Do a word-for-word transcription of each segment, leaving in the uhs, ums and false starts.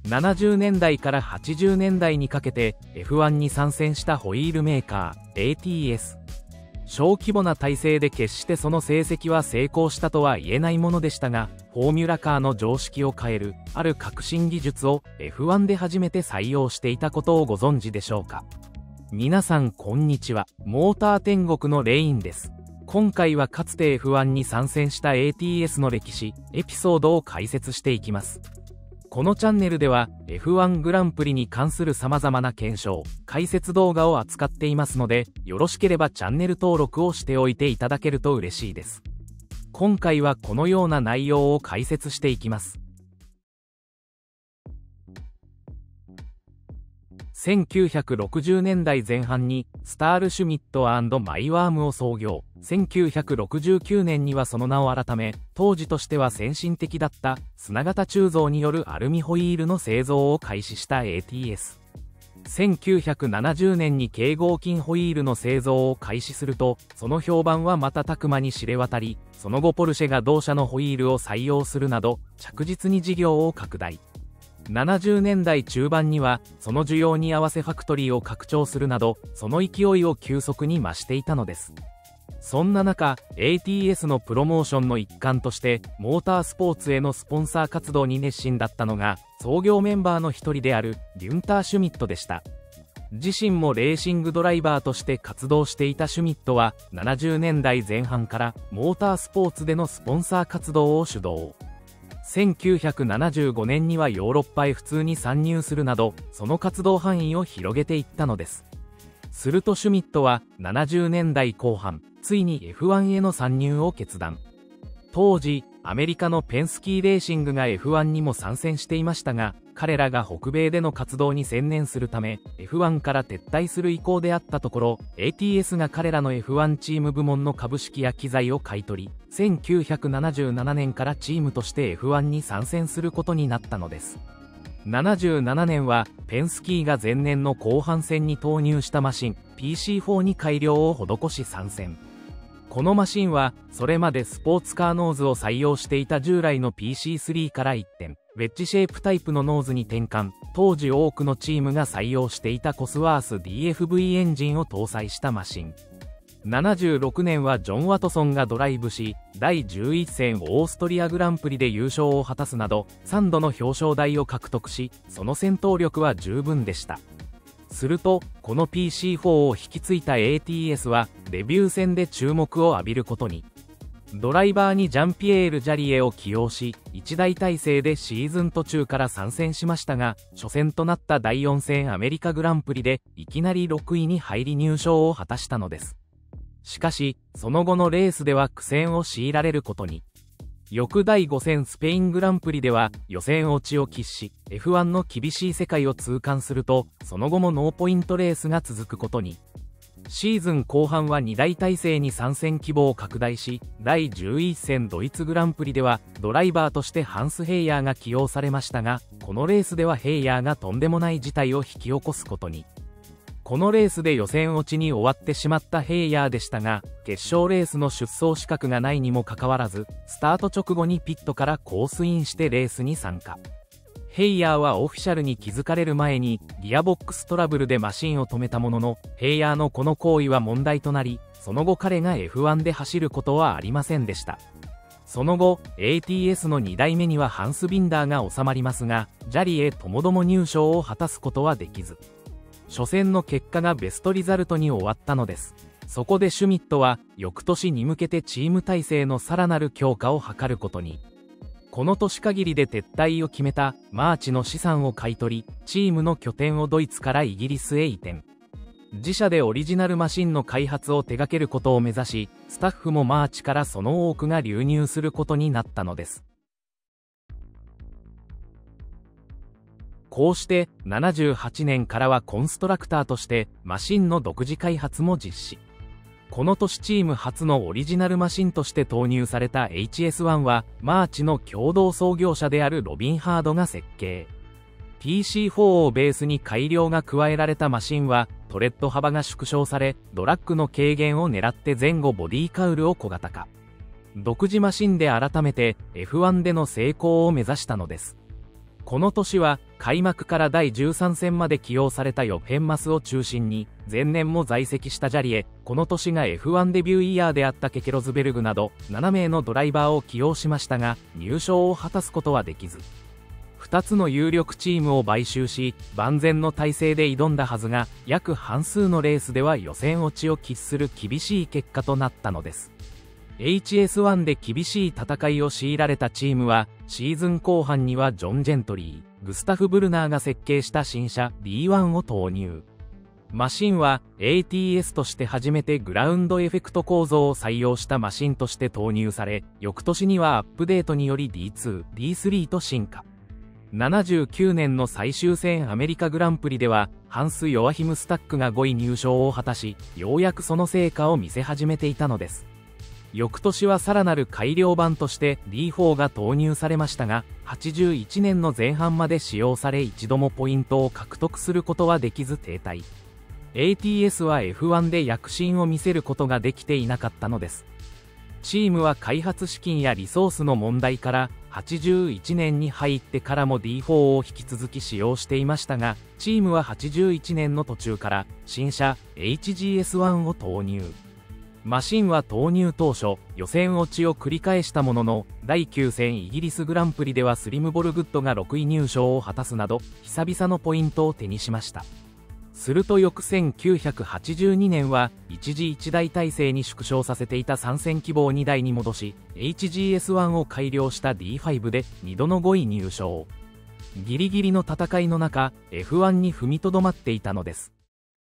ななじゅうねんだいからはちじゅうねんだいにかけて エフワン に参戦したホイールメーカー エーティーエス。小規模な体制で決してその成績は成功したとは言えないものでしたが、フォーミュラカーの常識を変えるある革新技術を エフワン で初めて採用していたことをご存知でしょうか。皆さんこんにちは。モーター天国のレインです。今回はかつて エフワン に参戦した エーティーエス の歴史、エピソードを解説していきます。このチャンネルでは エフワン グランプリに関する様々な検証、解説動画を扱っていますので、よろしければチャンネル登録をしておいていただけると嬉しいです。今回はこのような内容を解説していきます。せんきゅうひゃくろくじゅうねんだいぜん半にスタールシュミット&マイワームを創業。せんきゅうひゃくろくじゅうきゅうねんにはその名を改め、当時としては先進的だった砂型鋳造によるアルミホイールの製造を開始した エーティーエス。せんきゅうひゃくななじゅうねんに軽合金ホイールの製造を開始すると、その評判は瞬く間に知れ渡り、その後ポルシェが同社のホイールを採用するなど、着実に事業を拡大。ななじゅうねんだい中盤にはその需要に合わせファクトリーを拡張するなど、その勢いを急速に増していたのです。そんな中 エーティーエス のプロモーションの一環としてモータースポーツへのスポンサー活動に熱心だったのが創業メンバーの一人であるギュンター・シュミットでした。自身もレーシングドライバーとして活動していたシュミットはななじゅうねんだいぜん半からモータースポーツでのスポンサー活動を主導。せんきゅうひゃくななじゅうごねんにはヨーロッパへ普通に参入するなど、その活動範囲を広げていったのです。するとシュミットはななじゅうねんだいこう半、ついに エフワン への参入を決断。当時、アメリカのペンスキーレーシングが エフワン にも参戦していましたが、彼らが北米での活動に専念するため、エフワン から撤退する意向であったところ、エーティーエス が彼らの エフワン チーム部門の株式や機材を買い取り、せんきゅうひゃくななじゅうななねんからチームとして エフワン に参戦することになったのです。ななじゅうななねんはペンスキーが前年の後半戦に投入したマシン ピーシーフォー に改良を施し参戦。このマシンはそれまでスポーツカーノーズを採用していた従来の ピーシースリー から一転、ウェッジシェイプタイプのノーズに転換。当時多くのチームが採用していたコスワース ディーエフブイ エンジンを搭載したマシン。ななじゅうろくねんはジョン・ワトソンがドライブし、だいじゅういっ戦オーストリアグランプリで優勝を果たすなどさんどの表彰台を獲得し、その戦闘力は十分でした。するとこの ピーシーフォー を引き継いだ エーティーエス はデビュー戦で注目を浴びることに。ドライバーにジャンピエール・ジャリエを起用し、一大体制でシーズン途中から参戦しましたが、初戦となっただいよん戦アメリカグランプリでいきなりろくいに入り入賞を果たしたのです。しかしその後のレースでは苦戦を強いられることに。翌だいご戦スペイングランプリでは予選落ちを喫し、 エフワン の厳しい世界を痛感すると、その後もノーポイントレースが続くことに。シーズン後半はに大体制に参戦規模を拡大し、だいじゅういち戦ドイツグランプリではドライバーとしてハンス・ヘイヤーが起用されましたが、このレースではヘイヤーがとんでもない事態を引き起こすことに。このレースで予選落ちに終わってしまったヘイヤーでしたが、決勝レースの出走資格がないにもかかわらず、スタート直後にピットからコースインしてレースに参加。ヘイヤーはオフィシャルに気づかれる前にギアボックストラブルでマシンを止めたものの、ヘイヤーのこの行為は問題となり、その後彼が エフワン で走ることはありませんでした。その後 エーティーエス のに代目にはハンス・ビンダーが収まりますが、ジャリエともども入賞を果たすことはできず、初戦の結果がベストリザルトに終わったのです。そこでシュミットは翌年に向けてチーム体制のさらなる強化を図ることに。この年限りで撤退を決めたマーチの資産を買い取り、チームの拠点をドイツからイギリスへ移転。自社でオリジナルマシンの開発を手掛けることを目指し、スタッフもマーチからその多くが流入することになったのです。こうしてななじゅうはちねんからはコンストラクターとしてマシンの独自開発も実施。この年チーム初のオリジナルマシンとして投入された エイチエスワン はマーチの共同創業者であるロビン・ハードが設計。ピーシーフォー をベースに改良が加えられたマシンはトレッド幅が縮小され、ドラッグの軽減を狙って前後ボディカウルを小型化。独自マシンで改めて エフワン での成功を目指したのです。 この年は開幕からだいじゅうさん戦まで起用されたヨヘンマスを中心に前年も在籍したジャリエ、この年が エフワン デビューイヤーであったケケロズベルグなどなな名のドライバーを起用しましたが入賞を果たすことはできず、ふたつの有力チームを買収し万全の体制で挑んだはずが約半数のレースでは予選落ちを喫する厳しい結果となったのです。エイチエスワン で厳しい戦いを強いられたチームはシーズン後半にはジョン・ジェントリー、グスタフ・ブルナーが設計した新車 ディーワン を投入。マシンは エーティーエス として初めてグラウンドエフェクト構造を採用したマシンとして投入され、翌年にはアップデートにより ディーツー、ディースリー と進化。ななじゅうきゅうねんの最終戦アメリカグランプリではハンス・ヨアヒム・スタックがごい入賞を果たし、ようやくその成果を見せ始めていたのです。翌年はさらなる改良版として ディーフォー が投入されましたが、はちじゅういちねんの前半まで使用され一度もポイントを獲得することはできず停滞。エーティーエス は エフワン で躍進を見せることができていなかったのです。チームは開発資金やリソースの問題からはちじゅういちねんに入ってからも ディーフォー を引き続き使用していましたが、チームははちじゅういちねんの途中から新車 エイチジーエスワン を投入。マシンは投入当初予選落ちを繰り返したもののだいきゅう戦イギリスグランプリではスリムボルグッドがろくい入賞を果たすなど久々のポイントを手にしました。すると翌せんきゅうひゃくはちじゅうにねんは一時いちだい体制に縮小させていた参戦希望をにだいに戻し エイチジーエスワン を改良した ディーファイブ でにどのごい入賞。ギリギリの戦いの中 エフワン に踏みとどまっていたのです。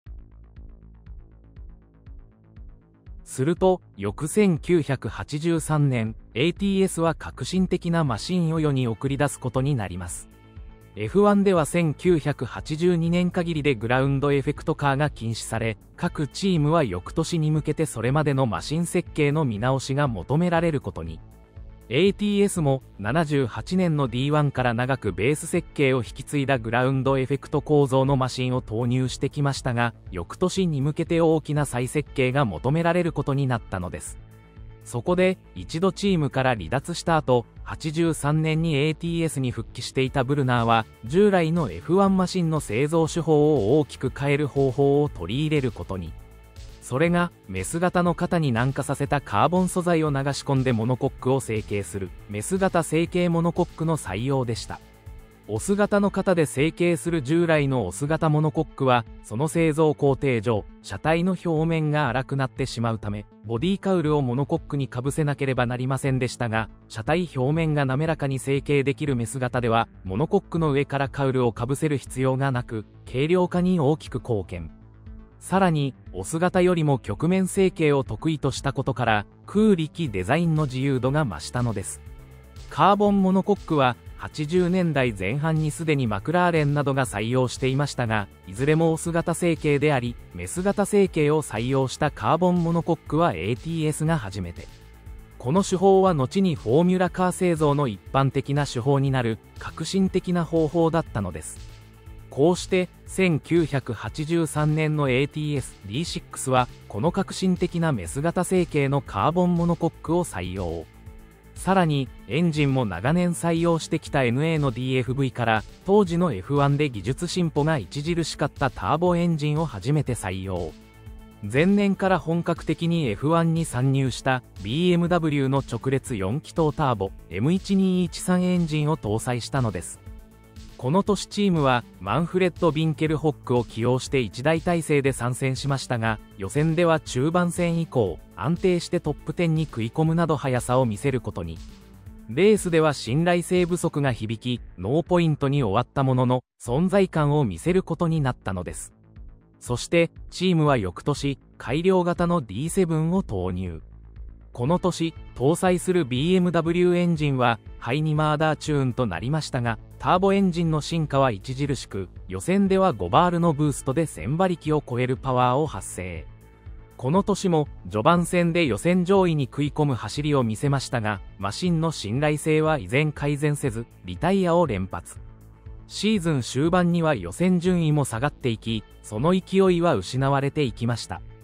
すると翌せんきゅうひゃくはちじゅうさんねん エーティーエス は革新的なマシンを世に送り出すことになります。エフワン ではせんきゅうひゃくはちじゅうにねん限りでグラウンドエフェクトカーが禁止され、各チームは翌年に向けてそれまでのマシン設計の見直しが求められることに。エーティーエス もななじゅうはちねんの ディーワン から長くベース設計を引き継いだグラウンドエフェクト構造のマシンを投入してきましたが、翌年に向けて大きな再設計が求められることになったのです。そこで一度チームから離脱した後、はちじゅうさんねんに エーティーエス に復帰していたブルナーは従来の エフワン マシンの製造手法を大きく変える方法を取り入れることに。それがメス型の型に軟化させたカーボン素材を流し込んでモノコックを成形するメス型成形モノコックの採用でした。オス型の型で成形する従来のオス型モノコックはその製造工程上車体の表面が粗くなってしまうためボディカウルをモノコックにかぶせなければなりませんでしたが、車体表面が滑らかに成形できるメス型ではモノコックの上からカウルをかぶせる必要がなく軽量化に大きく貢献。さらにオス型よりも曲面成形を得意としたことから空力デザインの自由度が増したのです。カーボンモノコックははちじゅうねんだいぜん半にすでにマクラーレンなどが採用していましたが、いずれもオス型成形でありメス型成形を採用したカーボンモノコックは エーティーエス が初めて。この手法は後にフォーミュラカー製造の一般的な手法になる革新的な方法だったのです。こうしてせんきゅうひゃくはちじゅうさんねんの エーティーエスディーシックス はこの革新的なメス型成形のカーボンモノコックを採用。さらにエンジンも長年採用してきた エヌエー の ディーエフブイ から当時の エフワン で技術進歩が著しかったターボエンジンを初めて採用。前年から本格的に エフワン に参入した ビーエムダブリュー の直列よん気筒ターボ エムいちにいちさん エンジンを搭載したのです。この年チームはマンフレッド・ビンケルホックを起用していちだい体制で参戦しましたが、予選では中盤戦以降安定してトップじゅうに食い込むなど速さを見せることに。レースでは信頼性不足が響きノーポイントに終わったものの存在感を見せることになったのです。そしてチームは翌年改良型の ディーセブン を投入。この年搭載する ビーエムダブリュー エンジンはハイにマーダーチューンとなりましたが、ターボエンジンの進化は著しく、予選ではごバールのブーストでせん馬力を超えるパワーを発生。この年も序盤戦で予選上位に食い込む走りを見せましたが、マシンの信頼性は依然改善せずリタイアを連発。シーズン終盤には予選順位も下がっていき、その勢いは失われていきました。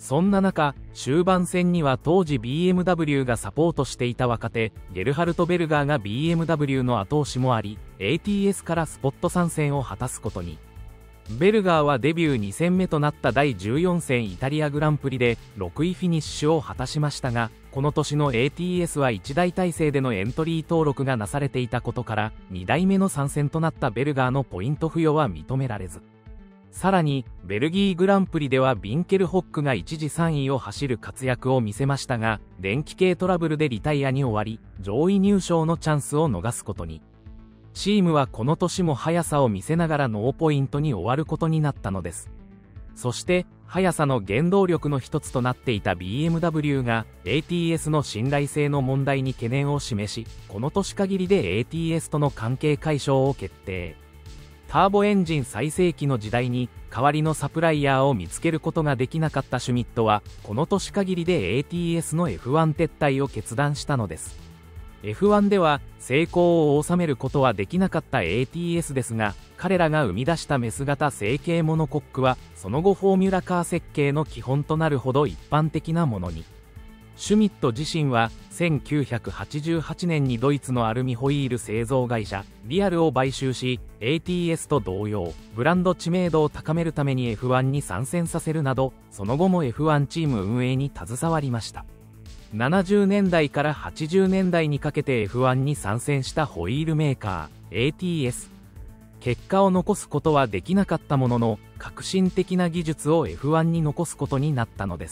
そんな中、終盤戦には当時 ビーエムダブリュー がサポートしていた若手、ゲルハルト・ベルガーが ビーエムダブリュー の後押しもあり、エーティーエス からスポット参戦を果たすことに。ベルガーはデビューに戦目となっただいじゅうよん戦イタリアグランプリでろくいフィニッシュを果たしましたが、この年の エーティーエス はいちだい体制でのエントリー登録がなされていたことから、にだいめの参戦となったベルガーのポイント付与は認められず、さらにベルギーグランプリではビンケルホックが一時さんいを走る活躍を見せましたが、電気系トラブルでリタイアに終わり、上位入賞のチャンスを逃すことに。チームはこの年も速さを見せながらノーポイントに終わることになったのです。そして速さの原動力の一つとなっていた ビーエムダブリュー が エーティーエス の信頼性の問題に懸念を示し、この年限りで エーティーエス との関係解消を決定。ターボエンジン最盛期の時代に代わりのサプライヤーを見つけることができなかったシュミットは、この年限りで エーティーエス の エフワン 撤退を決断したのです。エフワン では成功を収めることはできなかった エーティーエス ですが、彼らが生み出したメス型成形モノコックはその後フォーミュラカー設計の基本となるほど一般的なものに。シュミット自身はせんきゅうひゃくはちじゅうはちねんにドイツのアルミホイール製造会社リアルを買収し、 エーティーエス と同様ブランド知名度を高めるために エフワン に参戦させるなど、その後も エフワン チーム運営に携わりました。ななじゅうねんだいからはちじゅうねんだいにかけて エフワン に参戦したホイールメーカー エーティーエス。結果を残すことはできなかったものの、革新的な技術を エフワン に残すことになったのです。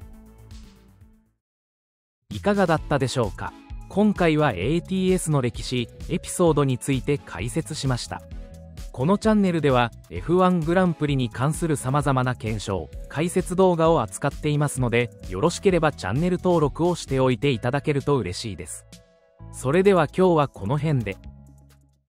いかがだったでしょうか。今回は エーティーエス の歴史、エピソードについて解説しました。このチャンネルでは エフワン グランプリに関する様々な検証、解説動画を扱っていますので、よろしければチャンネル登録をしておいていただけると嬉しいです。それでは今日はこの辺で。